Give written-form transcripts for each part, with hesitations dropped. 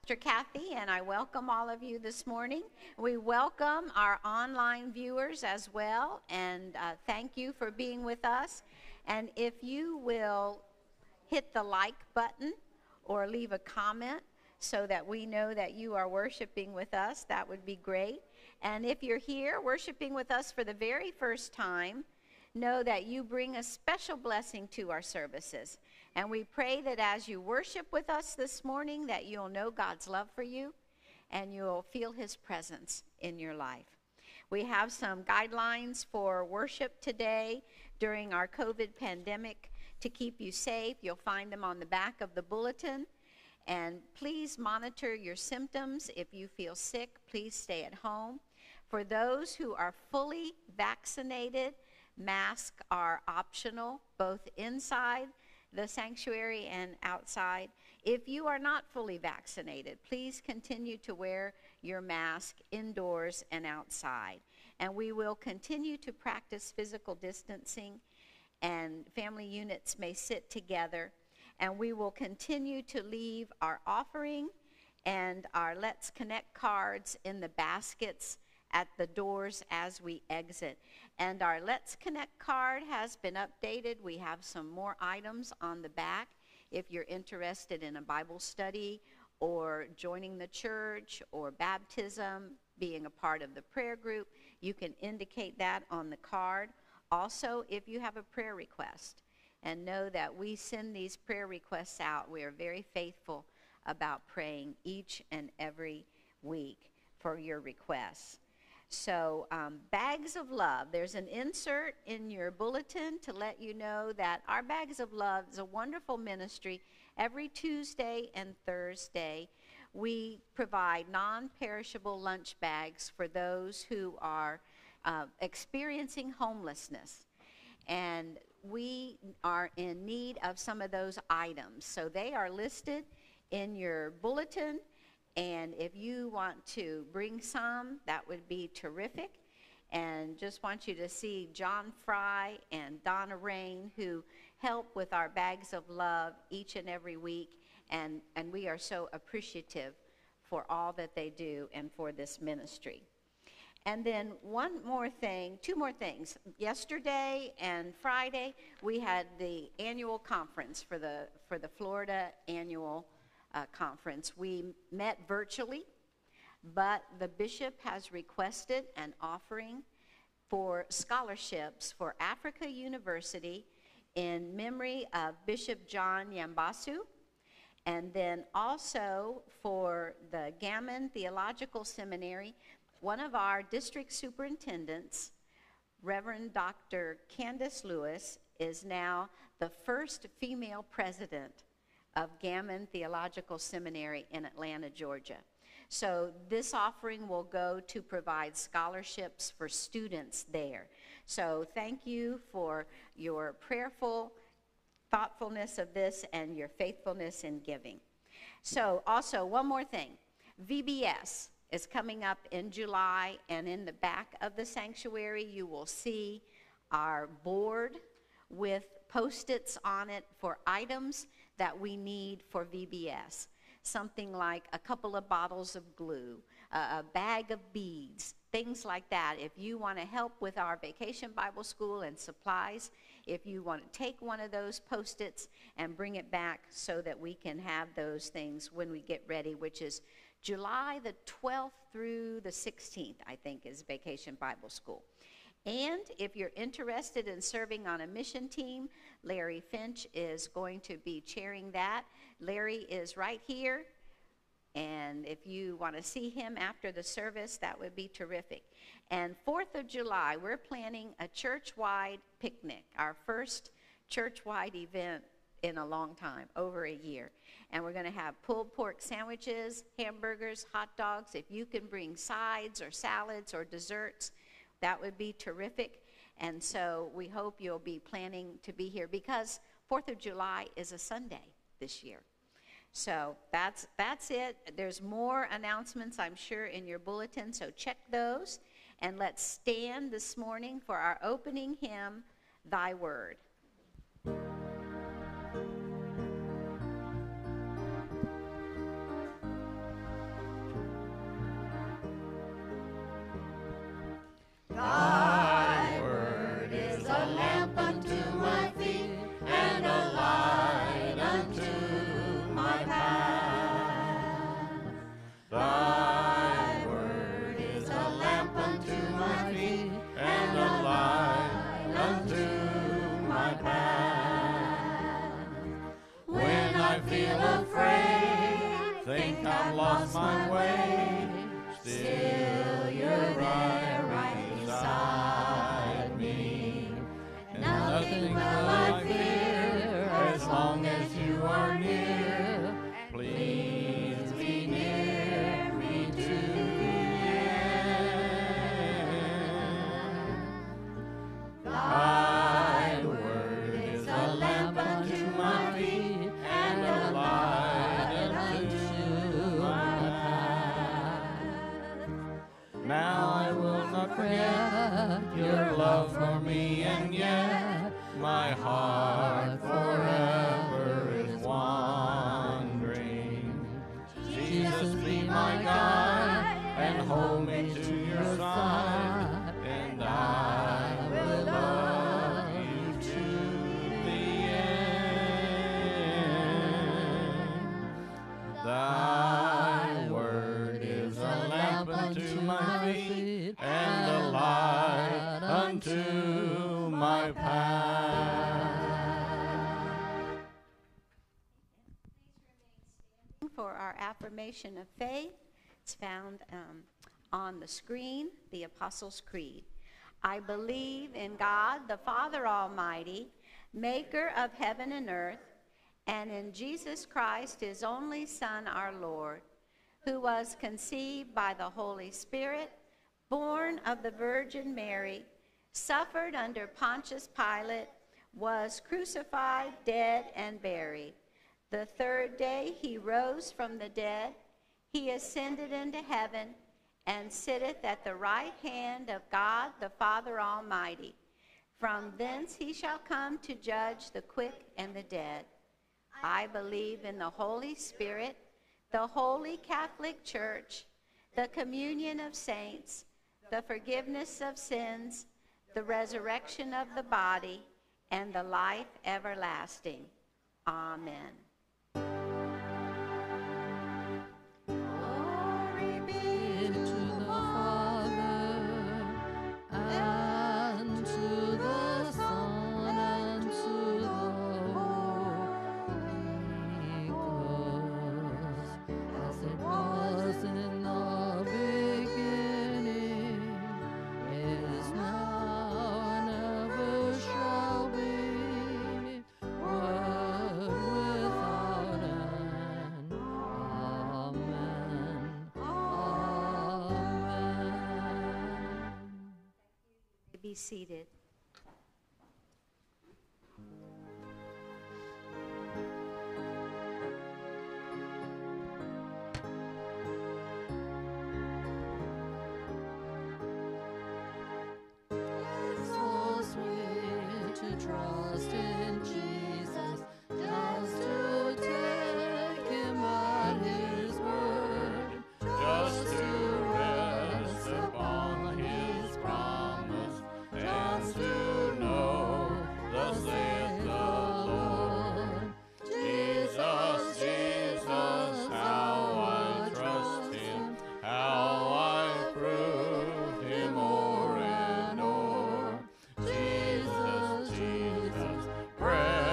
Dr. Kathy, and I welcome all of you this morning. We welcome our online viewers as well, and thank you for being with us. And if you will hit the like button or leave a comment so that we know that you are worshiping with us, that would be great. And if you're here worshiping with us for the very first time, know that you bring a special blessing to our services. And we pray that as you worship with us this morning, that you'll know God's love for you and you'll feel his presence in your life. We have some guidelines for worship today during our COVID pandemic to keep you safe. You'll find them on the back of the bulletin. And please monitor your symptoms. If you feel sick, please stay at home. For those who are fully vaccinated, masks are optional, both inside the sanctuary and outside. If you are not fully vaccinated, please continue to wear your mask indoors and outside. And we will continue to practice physical distancing, and family units may sit together. And we will continue to leave our offering and our Let's Connect cards in the baskets at the doors as we exit. And our Let's Connect card has been updated. We have some more items on the back. If you're interested in a Bible study or joining the church or baptism, being a part of the prayer group, you can indicate that on the card. Also, if you have a prayer request, and know that we send these prayer requests out. We are very faithful about praying each and every week for your requests. So Bags of Love, there's an insert in your bulletin to let you know that our Bags of Love is a wonderful ministry. Every Tuesday and Thursday, we provide non-perishable lunch bags for those who are experiencing homelessness. And we are in need of some of those items. So they are listed in your bulletin. And if you want to bring some, that would be terrific. And just want you to see John Fry and Donna Rain, who help with our Bags of Love each and every week. And we are so appreciative for all that they do and for this ministry. And then two more things. Yesterday and Friday, we had the annual conference for the Florida annual conference. We met virtually, but the bishop has requested an offering for scholarships for Africa University in memory of Bishop John Yambasu, and then also for the Gammon Theological Seminary. One of our district superintendents, Reverend Dr. Candace Lewis, is now the first female president of Gammon Theological Seminary in Atlanta, Georgia. So this offering will go to provide scholarships for students there. So thank you for your prayerful thoughtfulness of this and your faithfulness in giving. So also one more thing, VBS is coming up in July, and in the back of the sanctuary you will see our board with Post-its on it for items that we need for VBS. Something like a couple of bottles of glue, a bag of beads, things like that. If you want to help with our Vacation Bible School and supplies, if you want to take one of those Post-its and bring it back so that we can have those things when we get ready, which is July the 12th through the 16th, I think, is Vacation Bible School. And if you're interested in serving on a mission team, Larry Finch is going to be chairing that. Larry is right here, and if you want to see him after the service, that would be terrific. And 4th of July, we're planning a church-wide picnic, our first church-wide event in a long time, over a year. And we're going to have pulled pork sandwiches, hamburgers, hot dogs. If you can bring sides or salads or desserts, that would be terrific. And so we hope you'll be planning to be here, because 4th of July is a Sunday this year. So that's it. There's more announcements, I'm sure, in your bulletin, so check those. And let's stand this morning for our opening hymn, Thy Word. Thy word is a lamp unto my feet and a light unto my path. Thy word is a lamp unto my feet and a light unto my path. When I feel afraid, think I've lost my way, still you're right beside me. And nothing will I fear as long as you are near. Please be near me to the end. Thy word is a lamp unto my feet and a light unto my path. Now I will not forget your love for me, and yet my heart forever is wandering. Jesus, be my guide and hold me to your side, and I will love you to the end. Thy word is a lamp unto my feet and a light unto my path. For our affirmation of faith, it's found on the screen, the Apostles' Creed. I believe in God, the Father Almighty, maker of heaven and earth, and in Jesus Christ, his only Son, our Lord, who was conceived by the Holy Spirit, born of the Virgin Mary, suffered under Pontius Pilate, was crucified, dead, and buried. The third day he rose from the dead. He ascended into heaven and sitteth at the right hand of God the Father Almighty. From thence he shall come to judge the quick and the dead. I believe in the Holy Spirit, the Holy Catholic Church, the communion of saints, the forgiveness of sins, the resurrection of the body, and the life everlasting. Amen. Glory be to the Father, and to the Son, and to the Holy Ghost, as it was in the beginning, is now, and ever shall be, world without end. Amen. Amen. Be seated. So sweet to trust in Jesus, just to take him at his word, just to rest upon his promise, and to know, thus saith the Lord. Jesus, Jesus, how I trust him, how I prove him o'er and o'er. Jesus, Jesus, precious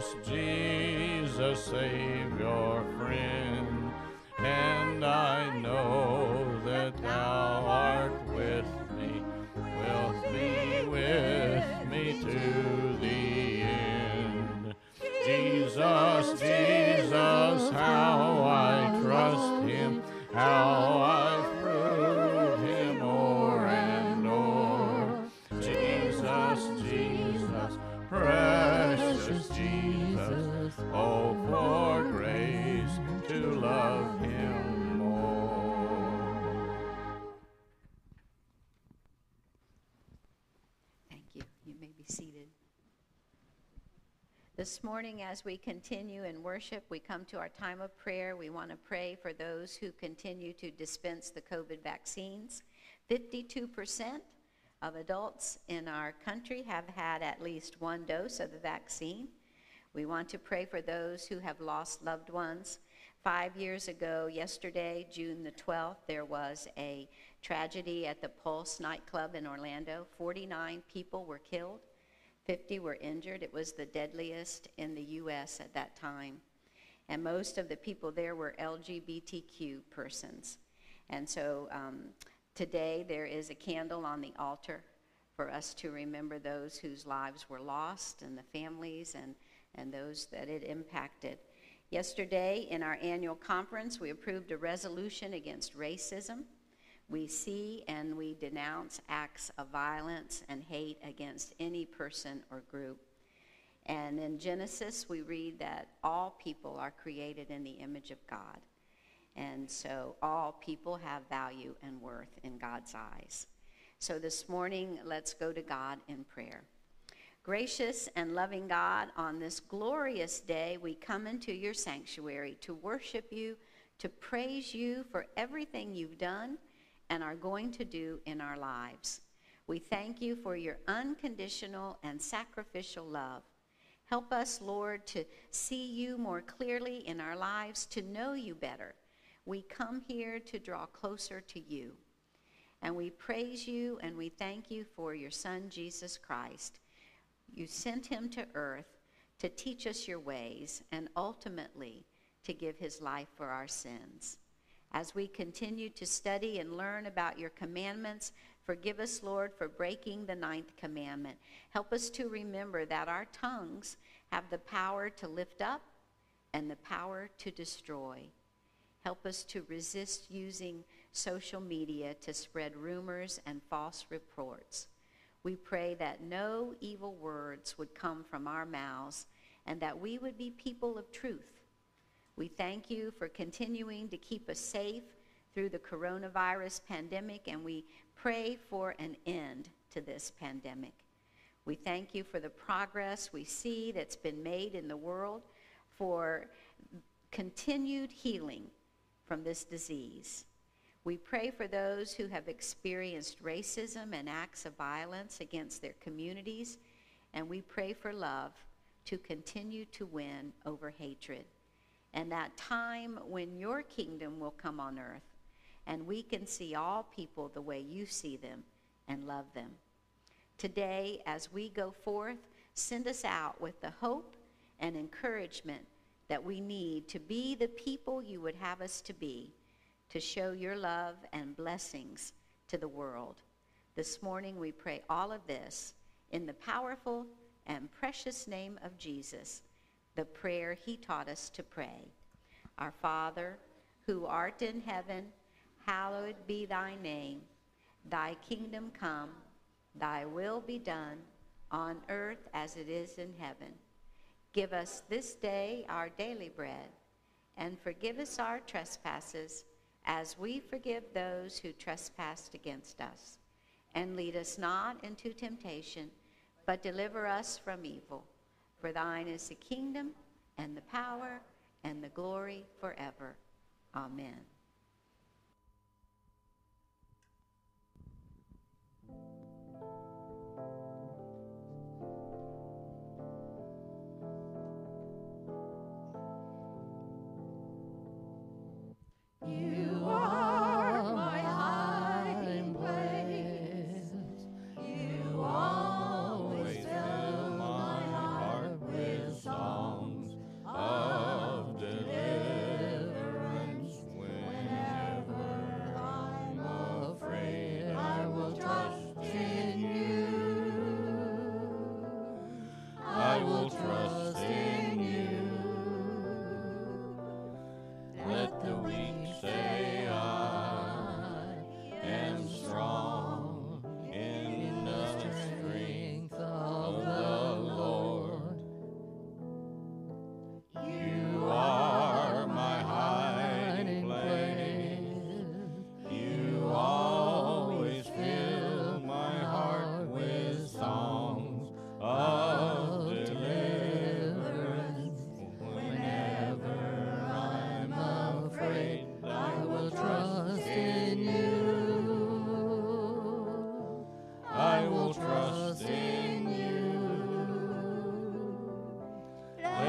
Jesus, Savior, friend, and I know that thou art with me, wilt be with me to the end. Jesus, Jesus, how I trust him, how I prove him o'er and o'er. Jesus, Jesus, precious Jesus, oh, for grace to love him more. Thank you. You may be seated. This morning, as we continue in worship, we come to our time of prayer. We want to pray for those who continue to dispense the COVID vaccines. 52% of adults in our country have had at least one dose of the vaccine. We want to pray for those who have lost loved ones. 5 years ago, yesterday, June the 12th, there was a tragedy at the Pulse nightclub in Orlando. 49 people were killed. 50 were injured. It was the deadliest in the U.S. at that time. And most of the people there were LGBTQ persons. And so today there is a candle on the altar for us to remember those whose lives were lost and the families and those that it impacted. Yesterday in our annual conference, we approved a resolution against racism. We see and we denounce acts of violence and hate against any person or group. And in Genesis, we read that all people are created in the image of God. And so all people have value and worth in God's eyes. So this morning, let's go to God in prayer. Gracious and loving God, on this glorious day, we come into your sanctuary to worship you, to praise you for everything you've done and are going to do in our lives. We thank you for your unconditional and sacrificial love. Help us, Lord, to see you more clearly in our lives, to know you better. We come here to draw closer to you. And we praise you and we thank you for your Son, Jesus Christ. You sent him to earth to teach us your ways and ultimately to give his life for our sins. As we continue to study and learn about your commandments, forgive us, Lord, for breaking the 9th commandment. Help us to remember that our tongues have the power to lift up and the power to destroy. Help us to resist using social media to spread rumors and false reports. We pray that no evil words would come from our mouths and that we would be people of truth. We thank you for continuing to keep us safe through the coronavirus pandemic, and we pray for an end to this pandemic. We thank you for the progress we see that's been made in the world, for continued healing from this disease. We pray for those who have experienced racism and acts of violence against their communities, and we pray for love to continue to win over hatred. And that time when your kingdom will come on earth, and we can see all people the way you see them and love them. Today, as we go forth, send us out with the hope and encouragement that we need to be the people you would have us to be, to show your love and blessings to the world. This morning we pray all of this in the powerful and precious name of Jesus, the prayer he taught us to pray. Our Father, who art in heaven, hallowed be thy name. Thy kingdom come, thy will be done, on earth as it is in heaven. Give us this day our daily bread, and forgive us our trespasses, as we forgive those who trespass against us. And lead us not into temptation, but deliver us from evil. For thine is the kingdom, and the power, and the glory forever. Amen. You are my hiding place. You always fill my heart with song.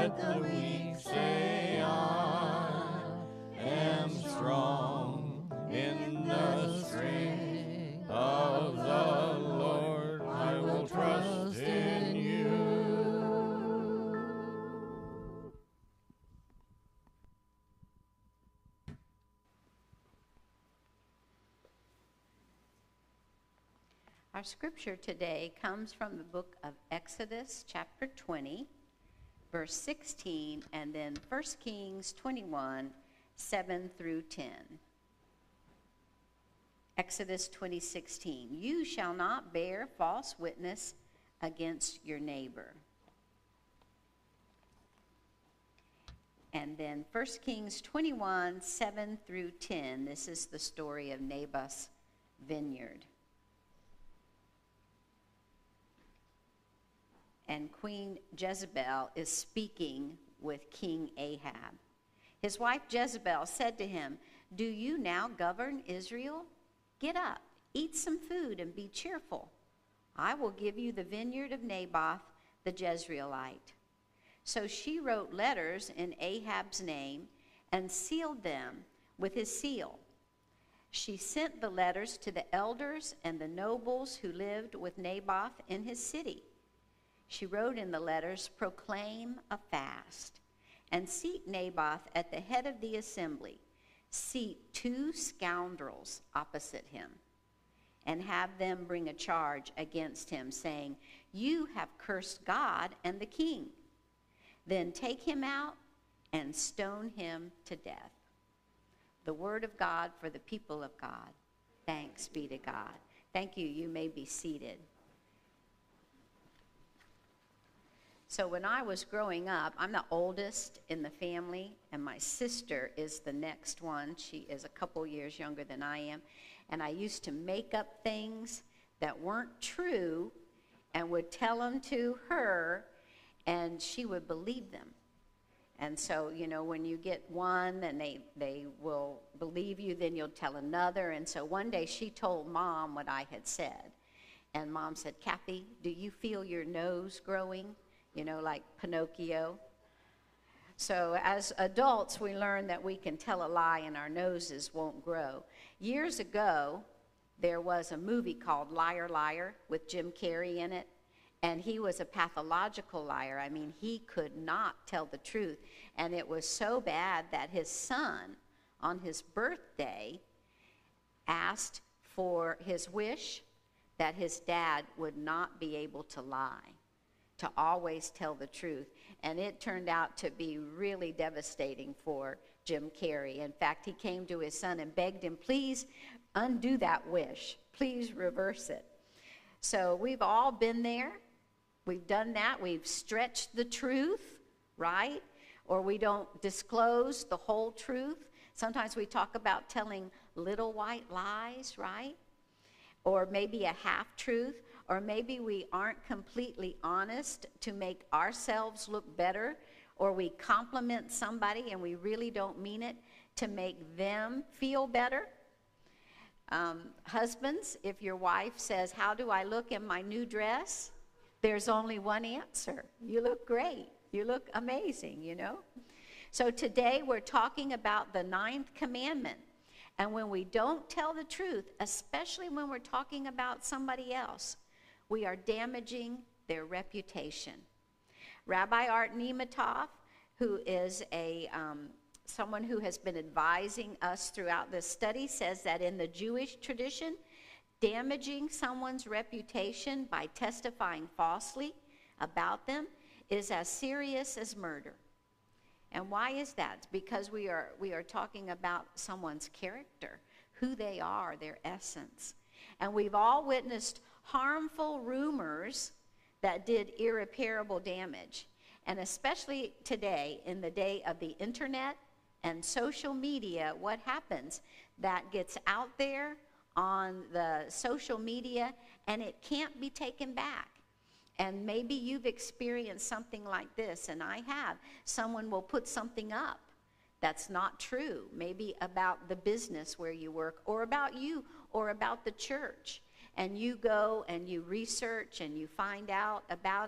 Let the weak say, I am strong in the strength of the Lord. I will trust in you. Our scripture today comes from the book of Exodus, chapter 20, verse 16, and then 1 Kings 21, 7 through 10. Exodus 20:16. You shall not bear false witness against your neighbor. And then 1 Kings 21, 7 through 10. This is the story of Naboth's vineyard. And Queen Jezebel is speaking with King Ahab. His wife Jezebel said to him, do you now govern Israel? Get up, eat some food, and be cheerful. I will give you the vineyard of Naboth the Jezreelite. So she wrote letters in Ahab's name and sealed them with his seal. She sent the letters to the elders and the nobles who lived with Naboth in his city. She wrote in the letters, proclaim a fast and seat Naboth at the head of the assembly. Seat 2 scoundrels opposite him and have them bring a charge against him, saying, you have cursed God and the king. Then take him out and stone him to death. The word of God for the people of God. Thanks be to God. Thank you. You may be seated. So when I was growing up, I'm the oldest in the family, and my sister is the next one. She is a couple years younger than I am. And I used to make up things that weren't true and would tell them to her, and she would believe them. And so, you know, when you get one and they will believe you, then you'll tell another. And so one day she told Mom what I had said. And Mom said, Kathy, do you feel your nose growing? You know, like Pinocchio. So as adults, we learn that we can tell a lie and our noses won't grow. Years ago, there was a movie called Liar, Liar with Jim Carrey in it. And he was a pathological liar. I mean, he could not tell the truth. And it was so bad that his son, on his birthday, asked for his wish that his dad would not be able to lie, to always tell the truth. And it turned out to be really devastating for Jim Carrey. In fact, he came to his son and begged him, please undo that wish. Please reverse it. So we've all been there. We've done that. We've stretched the truth, right? Or we don't disclose the whole truth. Sometimes we talk about telling little white lies, right? Or maybe a half-truth. Or maybe we aren't completely honest to make ourselves look better. Or we compliment somebody and we really don't mean it to make them feel better. Husbands, if your wife says, how do I look in my new dress? There's only one answer. You look great. You look amazing, you know. So today we're talking about the 9th commandment. And when we don't tell the truth, especially when we're talking about somebody else, we are damaging their reputation. Rabbi Art Nematov, who is someone who has been advising us throughout this study, says that in the Jewish tradition, damaging someone's reputation by testifying falsely about them is as serious as murder. And why is that? It's because we are talking about someone's character, who they are, their essence. And we've all witnessed harmful rumors that did irreparable damage. And especially today, in the day of the internet and social media, what happens? That gets out there on the social media, and it can't be taken back. And maybe you've experienced something like this, and I have. Someone will put something up that's not true, maybe about the business where you work, or about you, or about the church. And you go and you research and you find out about it,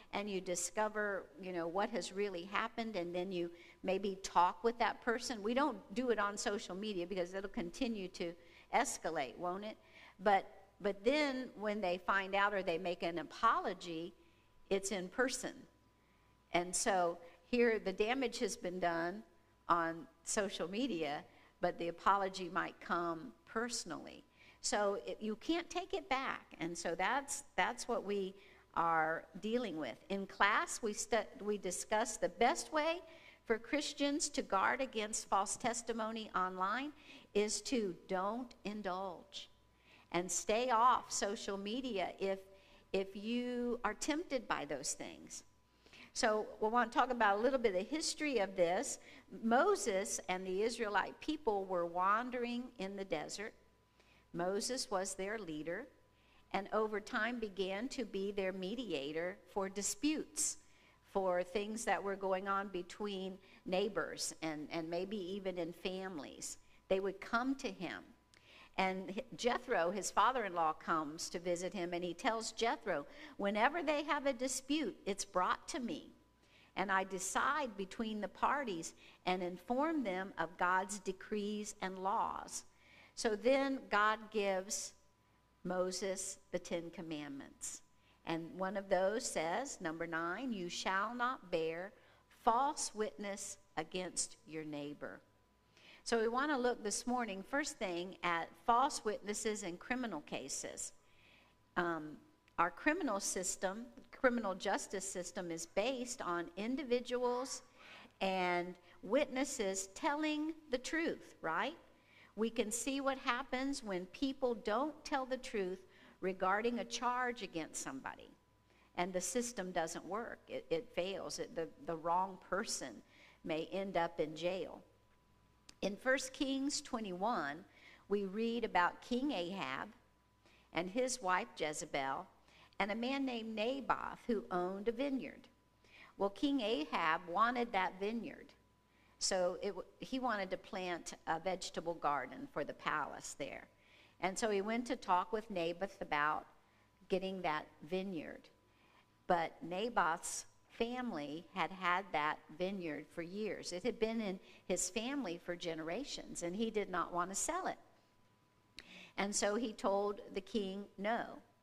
and you discover, what has really happened, and then you maybe talk with that person. We don't do it on social media because it'll continue to escalate, won't it? But then when they find out or they make an apology, it's in person. And so here the damage has been done on social media, but the apology might come personally. So you can't take it back. And so that's what we are dealing with. In class, we discuss the best way for Christians to guard against false testimony online is to don't indulge and stay off social media if you are tempted by those things. So we want to talk about a little bit of the history of this. Moses and the Israelite people were wandering in the desert. Moses was their leader, and over time began to be their mediator for disputes, for things that were going on between neighbors and maybe even in families. They would come to him. And Jethro, his father-in-law, comes to visit him, and he tells Jethro, whenever they have a dispute, it's brought to me, and I decide between the parties and inform them of God's decrees and laws. So then God gives Moses the 10 Commandments. And one of those says, number 9, you shall not bear false witness against your neighbor. So we want to look this morning, first thing, at false witnesses in criminal cases. Our criminal justice system is based on individuals and witnesses telling the truth, right? We can see what happens when people don't tell the truth regarding a charge against somebody, and the system doesn't work. It fails. The wrong person may end up in jail. In 1 Kings 21, we read about King Ahab and his wife Jezebel and a man named Naboth who owned a vineyard. Well, King Ahab wanted that vineyard. So he wanted to plant a vegetable garden for the palace there. And so he went to talk with Naboth about getting that vineyard. But Naboth's family had that vineyard for years. It had been in his family for generations, and he did not want to sell it. And so he told the king no.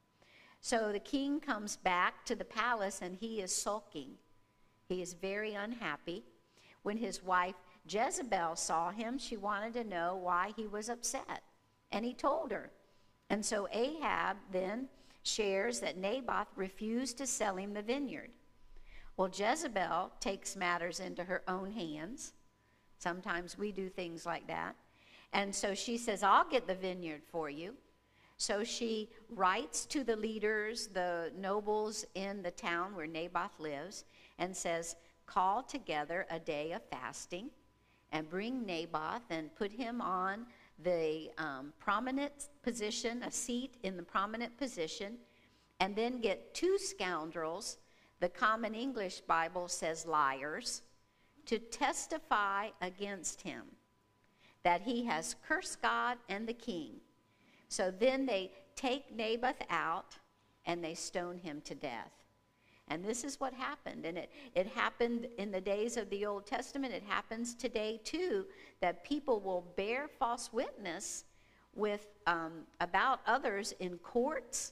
So the king comes back to the palace, and he is sulking. He is very unhappy. When his wife Jezebel saw him, she wanted to know why he was upset, and he told her. And so Ahab then shares that Naboth refused to sell him the vineyard. Well, Jezebel takes matters into her own hands. Sometimes we do things like that. And so she says, I'll get the vineyard for you. So she writes to the leaders, the nobles in the town where Naboth lives, and says, call together a day of fasting and bring Naboth and put him on the prominent position, a seat in the prominent position, and then get 2 scoundrels, the Common English Bible says liars, to testify against him that he has cursed God and the king. So then they take Naboth out and they stone him to death. And this is what happened. And it happened in the days of the Old Testament. It happens today too, that people will bear false witness with about others in courts,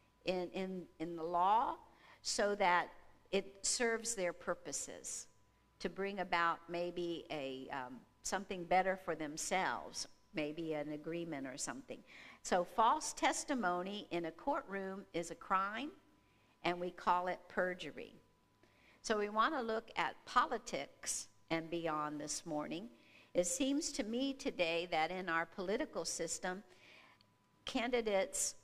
in the law, so that it serves their purposes to bring about maybe something better for themselves, maybe an agreement or something. So false testimony in a courtroom is a crime, and we call it perjury. So we want to look at politics and beyond this morning. It seems to me today that in our political system, candidates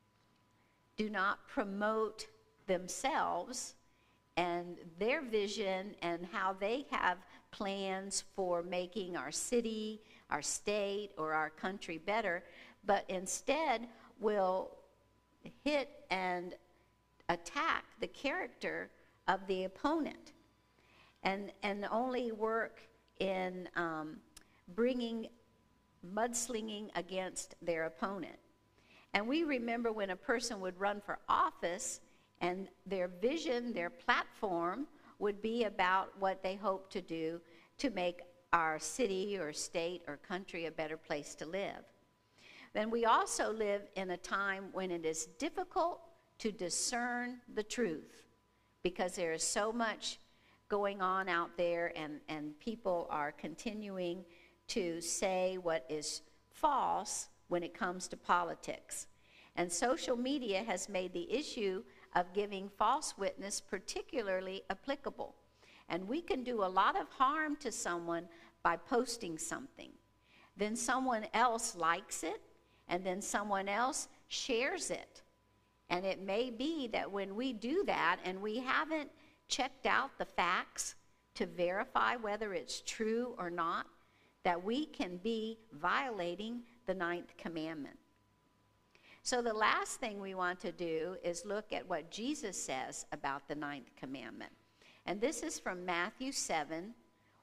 do not promote themselves and their vision and how they have plans for making our city, our state, or our country better, but instead will hit and attack the character of the opponent and only work in bringing mudslinging against their opponent. And we remember when a person would run for office And their vision, their platform, would be about what they hope to do to make our city or state or country a better place to live. Then we also live in a time when it is difficult to discern the truth, because there is so much going on out there, and people are continuing to say what is false when it comes to politics. And social media has made the issue of giving false witness particularly applicable. And we can do a lot of harm to someone by posting something. Then someone else likes it, and then someone else shares it. And it may be that when we do that and we haven't checked out the facts to verify whether it's true or not, that we can be violating the 9th commandment. So the last thing we want to do is look at what Jesus says about the 9th commandment. And this is from Matthew 7,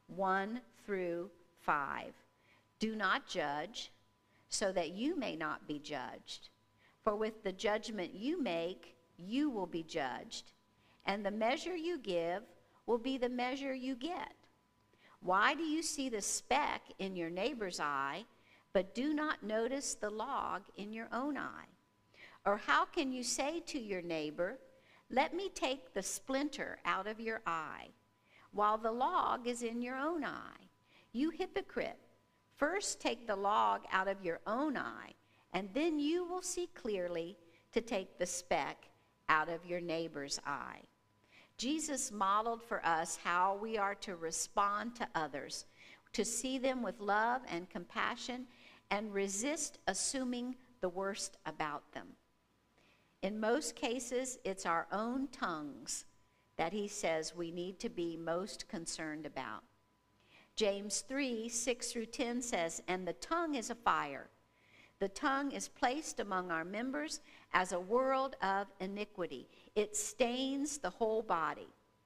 1 through 5. Do not judge, so that you may not be judged. For with the judgment you make, you will be judged. And the measure you give will be the measure you get. Why do you see the speck in your neighbor's eye, but do not notice the log in your own eye? Or how can you say to your neighbor, let me take the splinter out of your eye, while the log is in your own eye? You hypocrite, first take the log out of your own eye, and then you will see clearly to take the speck out of your neighbor's eye. Jesus modeled for us how we are to respond to others, to see them with love and compassion, and resist assuming the worst about them. In most cases, it's our own tongues that he says we need to be most concerned about. James 3, 6 through 10 says, and the tongue is a fire. The tongue is placed among our members as a world of iniquity. It stains the whole body,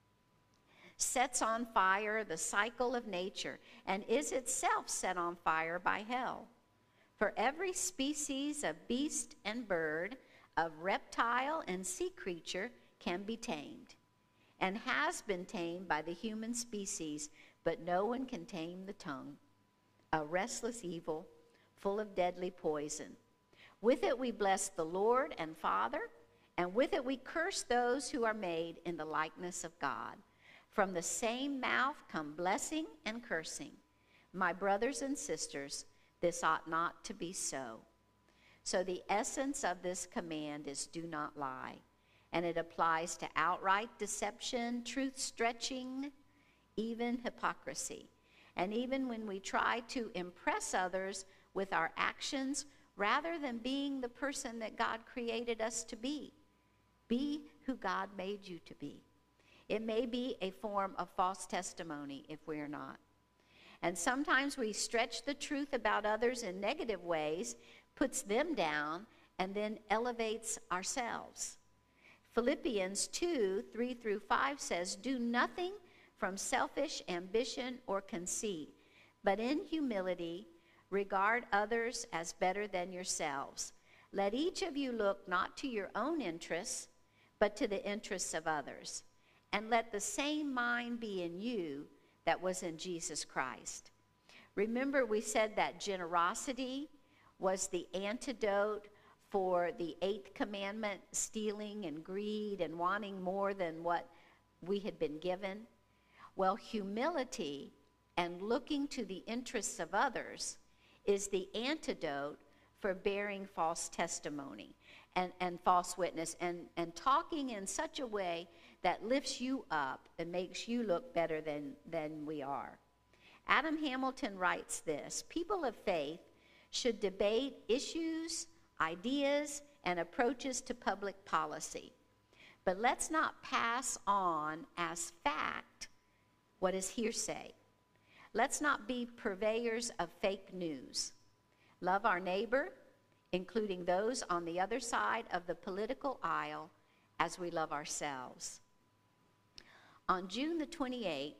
sets on fire the cycle of nature, and is itself set on fire by hell. For every species of beast and bird, of reptile and sea creature can be tamed, and has been tamed by the human species, but no one can tame the tongue, a restless evil, full of deadly poison. With it we bless the Lord and Father, and with it we curse those who are made in the likeness of God. From the same mouth come blessing and cursing. My brothers and sisters, this ought not to be so. So the essence of this command is do not lie, and it applies to outright deception, truth stretching, even hypocrisy. And even when we try to impress others with our actions rather than being the person that God created us to be who God made you to be. It may be a form of false testimony if we are not. And sometimes we stretch the truth about others in negative ways, puts them down, and then elevates ourselves. Philippians 2, 3 through 5 says, do nothing from selfish ambition or conceit, but in humility regard others as better than yourselves. Let each of you look not to your own interests, but to the interests of others. And let the same mind be in you that was in Jesus Christ. Remember, we said that generosity was the antidote for the 8th commandment, stealing and greed and wanting more than what we had been given. Well, humility and looking to the interests of others is the antidote for bearing false testimony and false witness and talking in such a way that lifts you up and makes you look better than we are. Adam Hamilton writes this: people of faith should debate issues, ideas, and approaches to public policy. But let's not pass on as fact what is hearsay. Let's not be purveyors of fake news. Love our neighbor, including those on the other side of the political aisle, as we love ourselves. On June the 28th,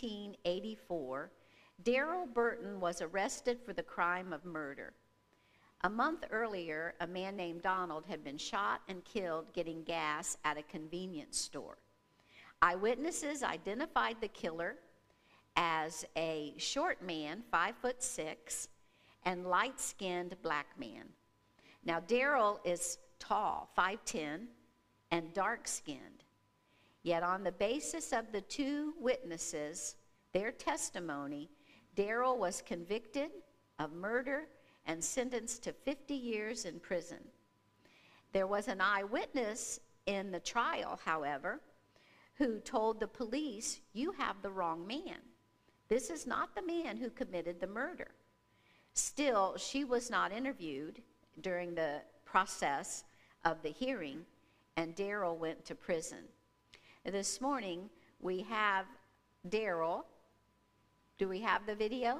1984, Darrell Burton was arrested for the crime of murder. A month earlier, a man named Donald had been shot and killed getting gas at a convenience store. Eyewitnesses identified the killer as a short man, 5'6", and light-skinned black man. Now, Daryl is tall, 5'10", and dark-skinned. Yet on the basis of the two witnesses, their testimony, Daryl was convicted of murder and sentenced to 50 years in prison. There was an eyewitness in the trial, however, who told the police, "You have the wrong man. This is not the man who committed the murder." Still, she was not interviewed during the process of the hearing, and Daryl went to prison. This morning, we have Daryl. Do we have the video?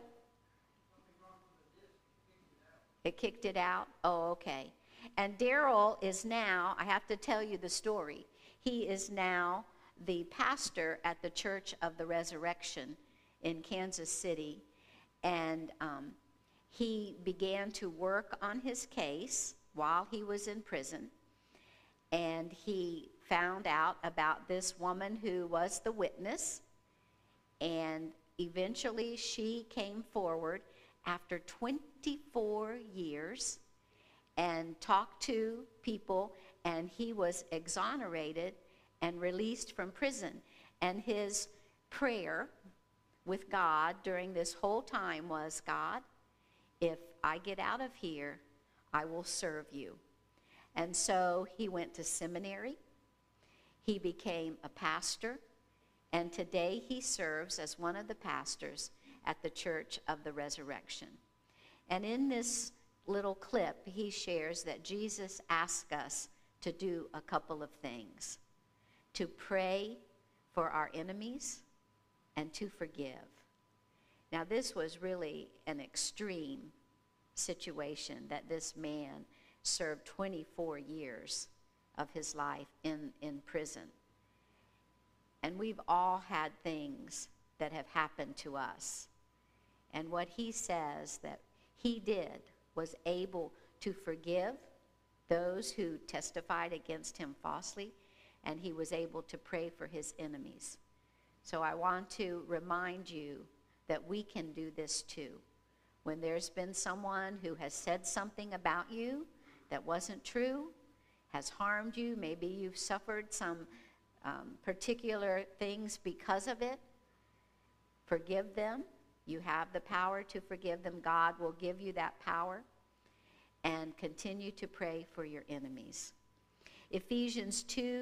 It kicked it out? Oh, okay. And Daryl is now, I have to tell you the story. He is now the pastor at the Church of the Resurrection in Kansas City. And he began to work on his case while he was in prison. And he found out about this woman who was the witness. And eventually she came forward after 24 years and talked to people, and he was exonerated and released from prison. And his prayer with God during this whole time was, "God, if I get out of here, I will serve you." And so he went to seminary. He became a pastor, and today he serves as one of the pastors at the Church of the Resurrection. And in this little clip, he shares that Jesus asked us to do a couple of things: to pray for our enemies and to forgive. Now, this was really an extreme situation that this man served 24 years of his life in prison. And we've all had things that have happened to us. And what he says that he did was able to forgive those who testified against him falsely, and he was able to pray for his enemies. So I want to remind you that we can do this too. When there's been someone who has said something about you that wasn't true, has harmed you, maybe you've suffered some particular things because of it, forgive them. You have the power to forgive them. God will give you that power. And continue to pray for your enemies. Ephesians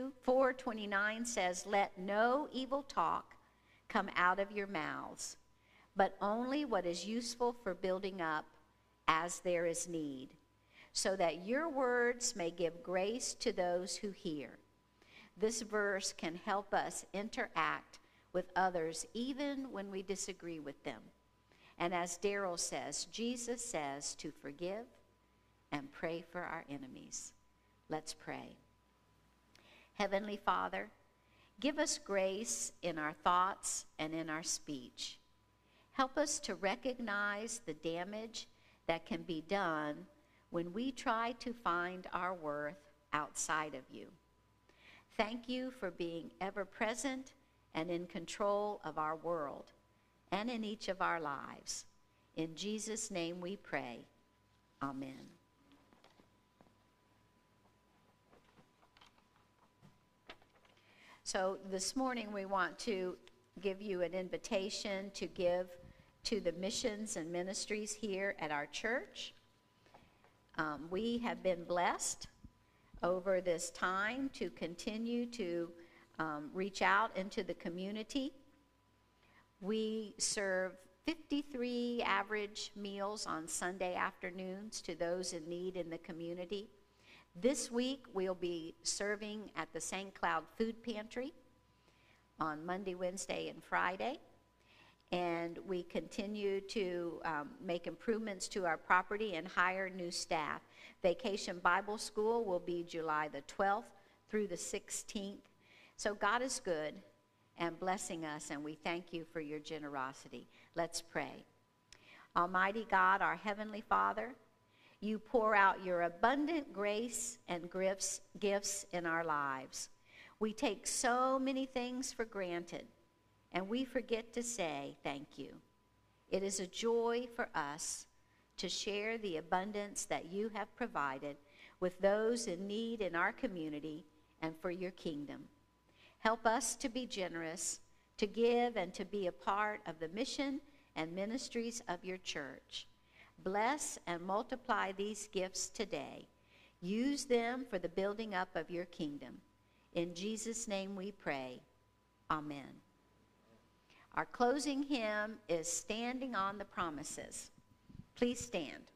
4:29 says, "Let no evil talk come out of your mouths, but only what is useful for building up as there is need, so that your words may give grace to those who hear." This verse can help us interact with others even when we disagree with them. And as Daryl says, Jesus says to forgive and pray for our enemies. Let's pray. Heavenly Father, give us grace in our thoughts and in our speech. Help us to recognize the damage that can be done when we try to find our worth outside of you. Thank you for being ever present and in control of our world and in each of our lives. In Jesus' name we pray. Amen. So this morning we want to give you an invitation to give to the missions and ministries here at our church. We have been blessed over this time to continue to reach out into the community. We serve 53 average meals on Sunday afternoons to those in need in the community. This week, we'll be serving at the St. Cloud Food Pantry on Monday, Wednesday, and Friday. And we continue to make improvements to our property and hire new staff. Vacation Bible School will be July the 12th through the 16th. So God is good and blessing us, and we thank you for your generosity. Let's pray. Almighty God, our Heavenly Father, you pour out your abundant grace and gifts in our lives. We take so many things for granted, and we forget to say thank you. It is a joy for us to share the abundance that you have provided with those in need in our community and for your kingdom. Help us to be generous, to give, and to be a part of the mission and ministries of your church. Bless and multiply these gifts today. Use them for the building up of your kingdom. In Jesus' name we pray. Amen. Our closing hymn is Standing on the Promises. Please stand.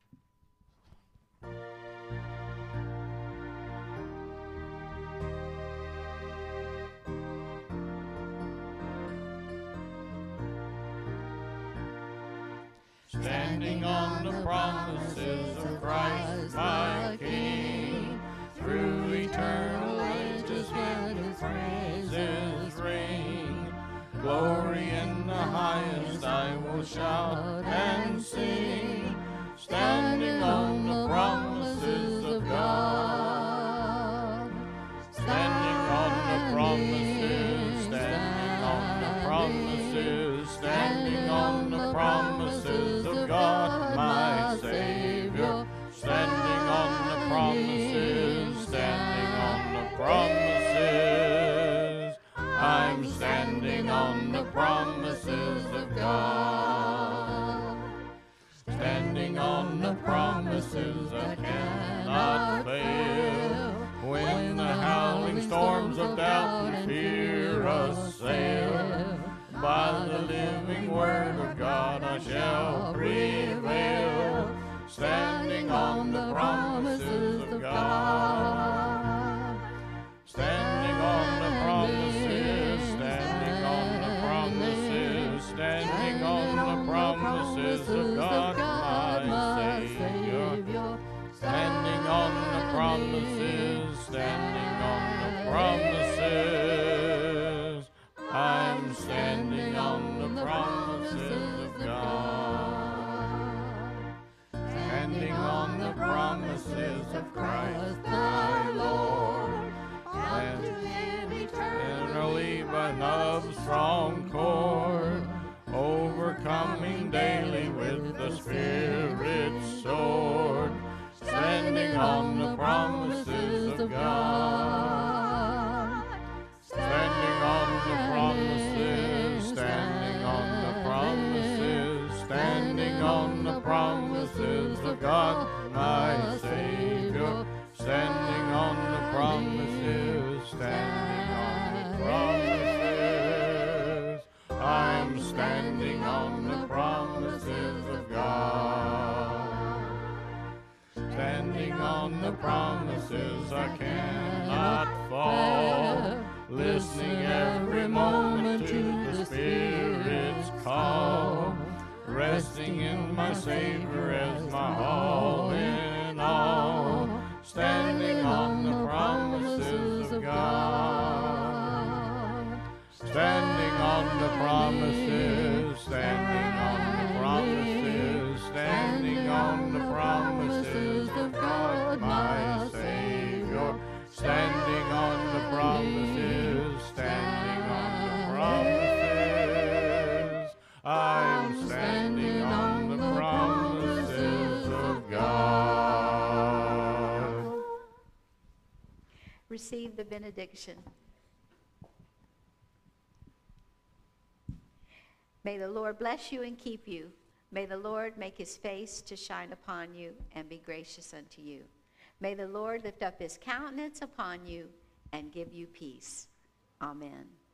Standing on the promises of Christ my King, through eternal ages when his praises ring. Glory in the highest I will shout and sing, standing on the promises of God. Standing on the promises, standing on the promises, standing on the promises of God, my Savior. Standing on the promises, standing on the promises. I'm standing on the promises of God. Standing on the promises that cannot fail. When the howling storms of doubt and fear assail, by the living word of God I shall prevail. Standing on the promises of God. Standing on the promises, standing on the promises, standing on the promises of God, my Savior. Standing on the promises, standing on the promises. I'm standing on the promises of God. Standing on the promises of Christ my Lord. And eternally by love's strong cord, overcoming daily with the Spirit's sword. Standing on the promises of God. Standing on the promises, standing on the promises, standing on the promises of God, my Savior. Standing on the promises, standing on the promises. I'm standing on the promises of God. Standing on the promises I cannot fall. Listening every moment to the Spirit's call. Resting in my Savior as my all in all. Standing on the promises of God. Standing on the promises, standing on the promises, standing on the promises of God, my Savior. Standing on the promises, standing on the promises. I'm standing on the promises of God. Receive the benediction. May the Lord bless you and keep you. May the Lord make his face to shine upon you and be gracious unto you. May the Lord lift up his countenance upon you and give you peace. Amen.